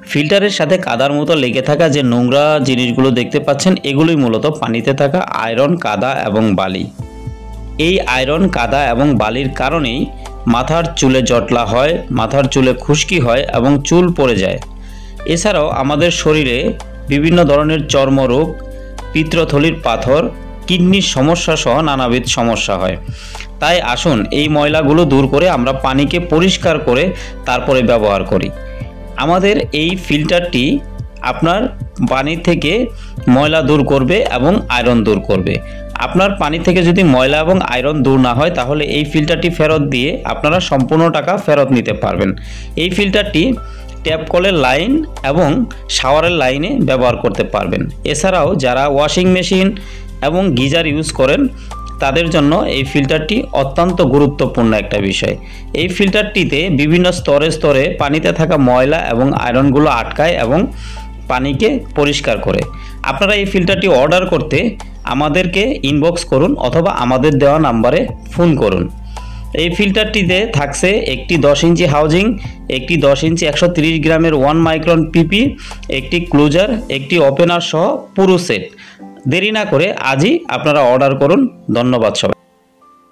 ফিল্টারের সাথে কাদার মতো লেগে থাকা যে নোংরা জিনিসগুলো দেখতে পাচ্ছেন, এগুলোই মূলত পানিতে থাকা আয়রন, কাদা এবং বালি। এই আয়রন, কাদা এবং বালির কারণেই মাথার চুলে জটলা হয়, মাথার চুলে খুশকি হয় এবং চুল পড়ে যায়। এছাড়াও আমাদের শরীরে বিভিন্ন ধরনের চর্মরোগ, পিত্তথলির পাথর, কিডনির সমস্যা সহ নানাবিধ সমস্যা হয়। তাই আসুন এই ময়লাগুলো দূর করে আমরা পানিকে পরিষ্কার করে তারপরে ব্যবহার করি। আমাদের এই ফিল্টারটি আপনার পানি থেকে ময়লা দূর করবে এবং আয়রন দূর করবে। আপনার পানি থেকে যদি ময়লা এবং আয়রন দূর না হয়, তাহলে এই ফিল্টারটি ফেরত দিয়ে আপনারা সম্পূর্ণ টাকা ফেরত নিতে পারবেন। এই ফিল্টারটি ট্যাপ কলের লাইন এবং শাওয়ারের লাইনে ব্যবহার করতে পারবেন। এছাড়াও যারা ওয়াশিং মেশিন এবং গিজার ইউজ করেন, তাদের জন্য এই ফিল্টারটি অত্যন্ত গুরুত্বপূর্ণ একটা বিষয়। এই ফিল্টারটিতে বিভিন্ন স্তরে স্তরে পানিতে থাকা ময়লা এবং আয়রনগুলো আটকায় এবং পানিকে পরিষ্কার করে। আপনারা এই ফিল্টারটি অর্ডার করতে আমাদেরকে ইনবক্স করুন অথবা আমাদের দেওয়া নাম্বারে ফোন করুন। এই ফিল্টারটিতে থাকছে একটি 10 ইঞ্চি হাউজিং, একটি 10 ইঞ্চি 130 গ্রামের 1 মাইক্রন পিপি, একটি ক্লোজার, একটি ওপেনার সহ পুরো সেট। দেরি না করে আজই আপনারা অর্ডার করুন। ধন্যবাদ সবাই।